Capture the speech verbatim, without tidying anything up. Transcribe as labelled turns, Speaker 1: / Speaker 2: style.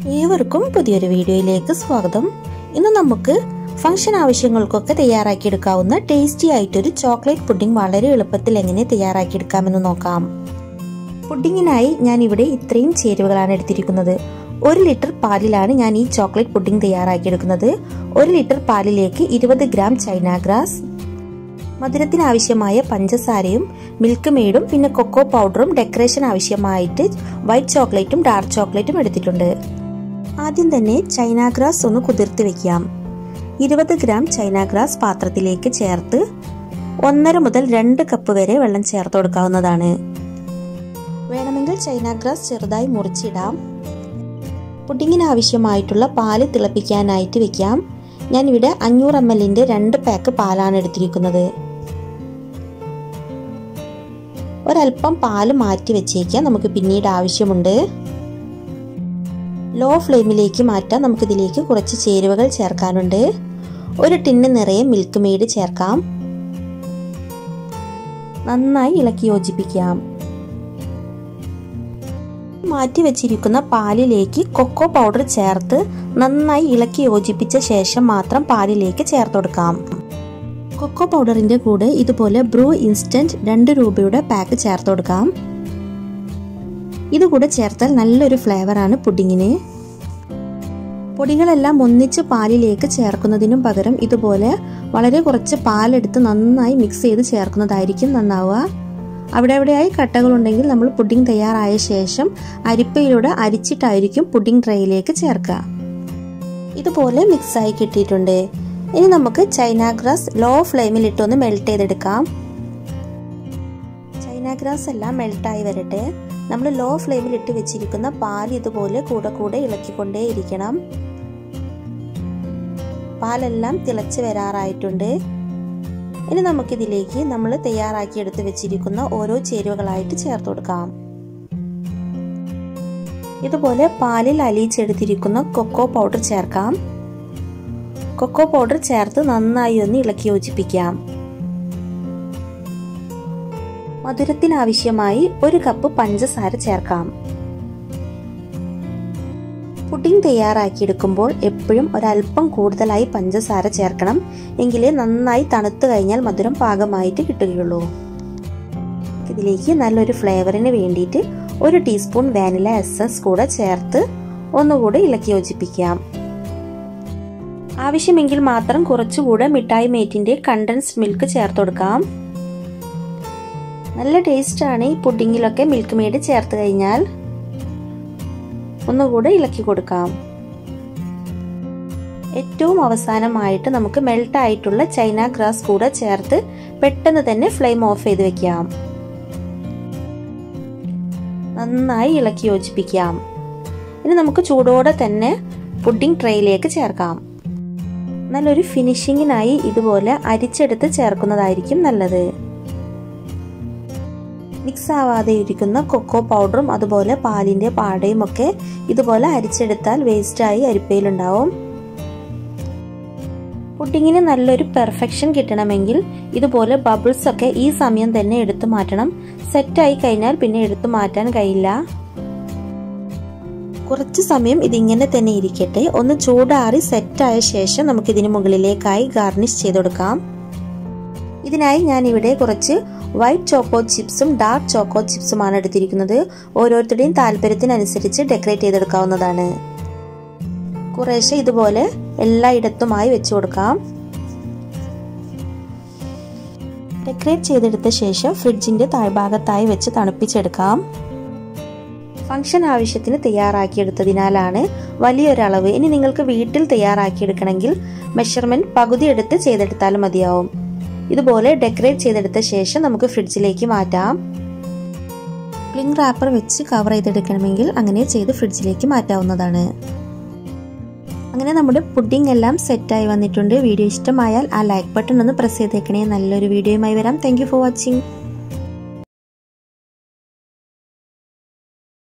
Speaker 1: ഏവർക്കും പുതിയൊരു വീഡിയോയിലേക്ക് സ്വാഗതം. ഇന്ന് നമുക്ക് ഫംഗ്ഷൻ ആവശ്യങ്ങൾക്കൊക്കെ തയ്യാറാക്കിയെടുക്കാവുന്ന ടേസ്റ്റി ആയിട്ടൊരു ചോക്ലേറ്റ് പുഡിംഗ് വളരെ എളുപ്പത്തിൽ എങ്ങനെ തയ്യാറാക്കിയെടുക്കാമെന്ന് നോക്കാം. പുഡിങ്ങിനായി ഞാൻ ഇവിടെ ഇത്രയും ചേരുവകളാണ് എടുത്തിരിക്കുന്നത്. ഒരു ലിറ്റർ പാലിലാണ് ഞാൻ ഈ ചോക്ലേറ്റ് പുഡിംഗ് തയ്യാറാക്കിയെടുക്കുന്നത്. ഒരു ലിറ്റർ പാലിലേക്ക് ഇരുപത് ഗ്രാം ചൈന ഗ്രാസ്, മധുരത്തിന് ആവശ്യമായ പഞ്ചസാരയും മിൽക്ക് മെയ്ഡും പിന്നെ കൊക്കോ പൗഡറും ഡെക്കറേഷൻ ആവശ്യമായിട്ട് വൈറ്റ് ചോക്ലേറ്റും ഡാർക്ക് ചോക്ലേറ്റും എടുത്തിട്ടുണ്ട്. ആദ്യം തന്നെ ചൈന ഗ്രാസ് ഒന്ന് കുതിർത്ത് വെക്കാം. ഇരുപത് ഗ്രാം ചൈന ഗ്രാസ് പാത്രത്തിലേക്ക് ചേർത്ത് ഒന്നര മുതൽ രണ്ട് കപ്പ് വരെ വെള്ളം ചേർത്ത് കൊടുക്കാവുന്നതാണ്. വേണമെങ്കിൽ ചൈന ഗ്രാസ് ചെറുതായി മുറിച്ചിടാം. പുഡിങ്ങിന് ആവശ്യമായിട്ടുള്ള പാല് തിളപ്പിക്കാനായിട്ട് വെക്കാം. ഞാനിവിടെ അഞ്ഞൂറ് എം എല്ലിന്റെ രണ്ട് പാക്ക് പാലാണ് എടുത്തിരിക്കുന്നത്. ഒരൽപ്പം പാല് മാറ്റി വെച്ചേക്കാം, നമുക്ക് പിന്നീട് ആവശ്യമുണ്ട്. ലോ ഫ്ലെയിമിലേക്ക് മാറ്റാം. നമുക്കിതിലേക്ക് കുറച്ച് ചേരുവകൾ ചേർക്കാനുണ്ട്. ഒരു ടിന്ന് നിറയെ മിൽക്ക് മെയ്ഡ് ചേർക്കാം. നന്നായി ഇളക്കി യോജിപ്പിക്കാം. മാറ്റി വെച്ചിരിക്കുന്ന പാലിലേക്ക് കൊക്കോ പൗഡർ ചേർത്ത് നന്നായി ഇളക്കി യോജിപ്പിച്ച ശേഷം മാത്രം പാലിലേക്ക് ചേർത്ത് കൊടുക്കാം. കൊക്കോ പൗഡറിന്റെ കൂടെ ഇതുപോലെ ബ്രൂ ഇൻസ്റ്റന്റ് രണ്ട് രൂപയുടെ പാക്ക് ചേർത്ത് കൊടുക്കാം. ഇതുകൂടെ ചേർത്താൽ നല്ലൊരു ഫ്ലേവറാണ് പുഡിങ്ങിന്. പൊടികളെല്ലാം ഒന്നിച്ച് പാലിലേക്ക് ചേർക്കുന്നതിനും പകരം ഇതുപോലെ വളരെ കുറച്ച് പാലെടുത്ത് നന്നായി മിക്സ് ചെയ്ത് ചേർക്കുന്നതായിരിക്കും നന്നാവുക. അവിടെ എവിടെയായി കട്ടകളുണ്ടെങ്കിൽ നമ്മൾ പുഡിംഗ് തയ്യാറായ ശേഷം അരിപ്പയിലൂടെ അരിച്ചിട്ടായിരിക്കും പുഡിംഗ് ട്രേയിലേക്ക് ചേർക്കുക. ഇതുപോലെ മിക്സായി കിട്ടിയിട്ടുണ്ട്. ഇനി നമുക്ക് ചൈന ഗ്രാസ് ലോ ഫ്ലെയിമിൽ ഇട്ടൊന്ന് മെൽറ്റ് ചെയ്തെടുക്കാം. ചൈന ഗ്രാസ് എല്ലാം മെൽട്ടായി വരട്ടെ. നമ്മൾ ലോ ഫ്ലെയിമിൽ ഇട്ട് വെച്ചിരിക്കുന്ന പാൽ ഇതുപോലെ കൂടെ കൂടെ ഇളക്കിക്കൊണ്ടേ ഇരിക്കണം. പാലെല്ലാം തിളച്ച് വരാറായിട്ടുണ്ട്. ഇനി നമുക്കിതിലേക്ക് നമ്മൾ തയ്യാറാക്കി എടുത്ത് വെച്ചിരിക്കുന്ന ഓരോ ചേരുവകളായിട്ട് ചേർത്ത് കൊടുക്കാം. ഇതുപോലെ പാലിൽ അലിയിച്ചെടുത്തിരിക്കുന്ന കൊക്കോ പൗഡർ ചേർക്കാം. കൊക്കോ പൗഡർ ചേർത്ത് നന്നായി ഒന്ന് ഇളക്കി യോജിപ്പിക്കാം. മധുരത്തിനാവശ്യമായി ഒരു കപ്പ് പഞ്ചസാര ചേർക്കാം. പുഡിംഗ് തയ്യാറാക്കിയെടുക്കുമ്പോൾ എപ്പോഴും ഒരല്പം കൂടുതലായി പഞ്ചസാര ചേർക്കണം. എങ്കിലേ നന്നായി തണുത്തു കഴിഞ്ഞാൽ മധുരം പാകമായിട്ട് കിട്ടുകയുള്ളൂ. ഇതിലേക്ക് നല്ലൊരു ഫ്ലേവറിന് വേണ്ടിയിട്ട് ഒരു ടീസ്പൂൺ വാനില എസൻസ് കൂടെ ചേർത്ത് ഒന്നുകൂടെ ഇളക്കി യോജിപ്പിക്കാം. ആവശ്യമെങ്കിൽ മാത്രം കുറച്ചുകൂടെ മിഠായി മേറ്റിന്റെ കണ്ടൻസ്ഡ് മിൽക്ക് ചേർത്ത് കൊടുക്കാം. നല്ല ടേസ്റ്റ് ആണ് ഈ പുഡിങ്ങിലൊക്കെ മിൽക്ക് മെയ്ഡ് ചേർത്ത് കഴിഞ്ഞാൽ. ഒന്നുകൂടെ ഇളക്കി കൊടുക്കാം. ഏറ്റവും അവസാനമായിട്ട് നമുക്ക് മെൽറ്റ് ആയിട്ടുള്ള ചൈന ഗ്രാസ് കൂടെ ചേർത്ത് പെട്ടെന്ന് തന്നെ ഫ്ലെയിം ഓഫ് ചെയ്ത് വെക്കാം. നന്നായി ഇളക്കി യോജിപ്പിക്കാം. ഇനി നമുക്ക് ചൂടോടെ തന്നെ പുഡിംഗ് ട്രേയിലേക്ക് ചേർക്കാം. നല്ലൊരു ഫിനിഷിങ്ങിനായി ഇതുപോലെ അരിച്ചെടുത്ത് ചേർക്കുന്നതായിരിക്കും നല്ലത്. മിക്സ് ആവാതെ ഇരിക്കുന്ന കൊക്കോ പൗഡറും അതുപോലെ പാലിന്റെ പാടയും ഒക്കെ ഇതുപോലെ അരിച്ചെടുത്താൽ വേസ്റ്റായി അരിപ്പയിലുണ്ടാവും. പുഡിങ്ങിന് നല്ലൊരു പെർഫെക്ഷൻ കിട്ടണമെങ്കിൽ ഇതുപോലെ ബബിൾസ് ഒക്കെ ഈ സമയം തന്നെ എടുത്തു മാറ്റണം. സെറ്റായി കഴിഞ്ഞാൽ പിന്നെ എടുത്തു മാറ്റാൻ കഴിയില്ല. കുറച്ചു സമയം ഇതിങ്ങനെ തന്നെ ഇരിക്കട്ടെ. ഒന്ന് ചൂടാറി സെറ്റായ ശേഷം നമുക്ക് ഇതിന് മുകളിലേക്കായി ഗാർണിഷ് ചെയ്ത് കൊടുക്കാം. ഇതിനായി ഞാൻ ഇവിടെ കുറച്ച് വൈറ്റ് ചോക്കോ ചിപ്സും ഡാർക്ക് ചോക്കോ ചിപ്സുമാണ് എടുത്തിരിക്കുന്നത്. ഓരോരുത്തരുടെയും താല്പര്യത്തിനനുസരിച്ച് ഡെക്കറേറ്റ് ചെയ്തെടുക്കാവുന്നതാണ്. കുറേശ്ശെ ഇതുപോലെ എല്ലായിടത്തുമായി വെച്ചു കൊടുക്കാം. ഡെക്കറേറ്റ് ചെയ്തെടുത്ത ശേഷം ഫ്രിഡ്ജിന്റെ താഴ്ഭാഗത്തായി വെച്ച് തണുപ്പിച്ചെടുക്കാം. ഫംഗ്ഷൻ ആവശ്യത്തിന് തയ്യാറാക്കിയെടുത്തതിനാലാണ് വലിയൊരളവ്. ഇനി നിങ്ങൾക്ക് വീട്ടിൽ തയ്യാറാക്കിയെടുക്കണമെങ്കിൽ മെഷർമെന്റ് പകുതി എടുത്ത് ചെയ്തെടുത്താലും മതിയാവും. ഇതുപോലെ ഡെക്കറേറ്റ് ചെയ്തെടുത്ത ശേഷം നമുക്ക് ഫ്രിഡ്ജിലേക്ക് മാറ്റാം. ക്ലിംഗ് റാപ്പർ വെച്ച് കവർ ചെയ്തെടുക്കണമെങ്കിൽ അങ്ങനെ ചെയ്ത് ഫ്രിഡ്ജിലേക്ക് മാറ്റാവുന്നതാണ്. അങ്ങനെ നമ്മുടെ പുഡിംഗ് എല്ലാം സെറ്റായി വന്നിട്ടുണ്ട്. വീഡിയോ ഇഷ്ടമായാൽ ആ ലൈക്ക് ബട്ടൺ ഒന്ന് പ്രസ് ചെയ്തേക്കണേ. നല്ലൊരു വീഡിയോയുമായി വരാം. Thank you for watching.